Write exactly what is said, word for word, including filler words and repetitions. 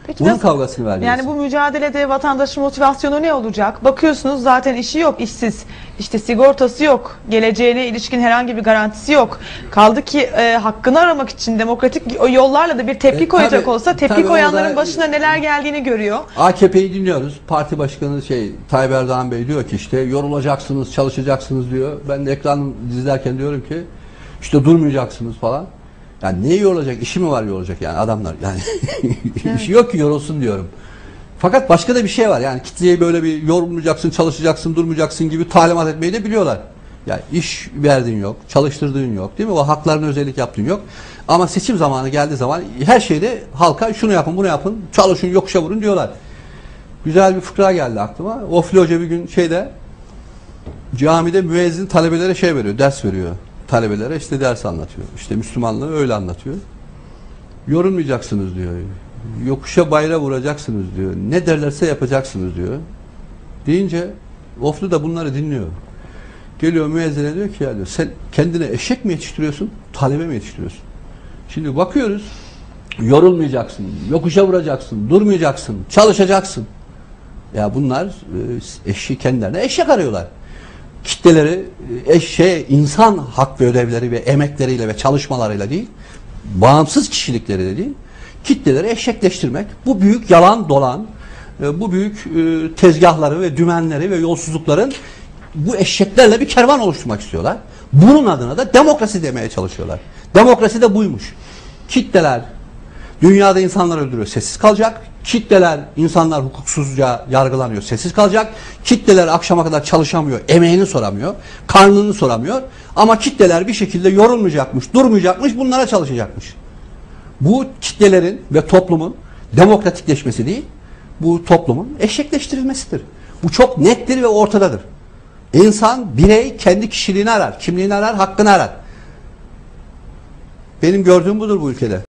Peki Bunun nasıl, kavgasını vereceksin. yani bu mücadelede vatandaşın motivasyonu ne olacak? Bakıyorsunuz zaten işi yok, işsiz. İşte sigortası yok. Geleceğine ilişkin herhangi bir garantisi yok. Kaldı ki e, hakkını aramak için demokratik yollarla da bir tepki E, koyacak tabii, olsa tepki tabii koyanların orada, başına neler geldiğini görüyor. A K P'yi dinliyoruz. Parti başkanı şey Tayyip Erdoğan Bey diyor ki işte yorulacaksınız, çalışacaksınız diyor. Ben de ekran izlerken diyorum ki işte durmayacaksınız falan. Yani neye yorulacak? İşi mi var yorulacak yani adamlar? Yani Evet. işi yok ki yorulsun diyorum. Fakat başka da bir şey var. Yani kitleye böyle bir yorulmayacaksın, çalışacaksın, durmayacaksın gibi talimat etmeyi de biliyorlar. Yani iş verdiğin yok, çalıştırdığın yok, değil mi? O haklarına özellik yaptığın yok. Ama seçim zamanı geldiği zaman her şeyde halka şunu yapın, bunu yapın, çalışın, yokuşa vurun diyorlar. Güzel bir fıkra geldi aklıma. Ofli Hoca bir gün şeyde camide müezzin talebelere şey veriyor, ders veriyor. Talebelere işte ders anlatıyor. İşte Müslümanlığı öyle anlatıyor. Yorulmayacaksınız diyor. Yokuşa bayra vuracaksınız diyor. Ne derlerse yapacaksınız diyor. Deyince Ofli da bunları dinliyor. Geliyor müezzine diyor ki ya diyor, sen kendine eşek mi yetiştiriyorsun, talebe mi yetiştiriyorsun? Şimdi bakıyoruz, yorulmayacaksın, yokuşa vuracaksın, durmayacaksın, çalışacaksın. Ya bunlar eşeği kendilerine eşek arıyorlar. Kitleleri eşeğe insan hak ve ödevleri ve emekleriyle ve çalışmalarıyla değil, bağımsız kişilikleriyle değil, kitleleri eşekleştirmek, bu büyük yalan dolan, bu büyük tezgahları ve dümenleri ve yolsuzlukların bu eşeklerle bir kervan oluşturmak istiyorlar. Bunun adına da demokrasi demeye çalışıyorlar. Demokrasi de buymuş. Kitleler dünyada insanlar öldürüyor, sessiz kalacak. Kitleler, insanlar hukuksuzca yargılanıyor, sessiz kalacak. Kitleler akşama kadar çalışamıyor, emeğini soramıyor, karnını soramıyor. Ama kitleler bir şekilde yorulmayacakmış, durmayacakmış, bunlara çalışacakmış. Bu kitlelerin ve toplumun demokratikleşmesi değil, bu toplumun eşekleştirilmesidir. Bu çok nettir ve ortadadır. İnsan, birey kendi kişiliğini arar, kimliğini arar, hakkını arar. Benim gördüğüm budur bu ülkede.